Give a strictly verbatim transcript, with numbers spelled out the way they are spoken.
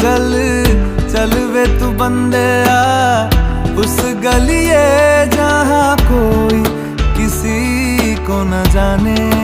चल चल वे तू बंदे आ उस गलिए जहाँ कोई किसी को न जाने।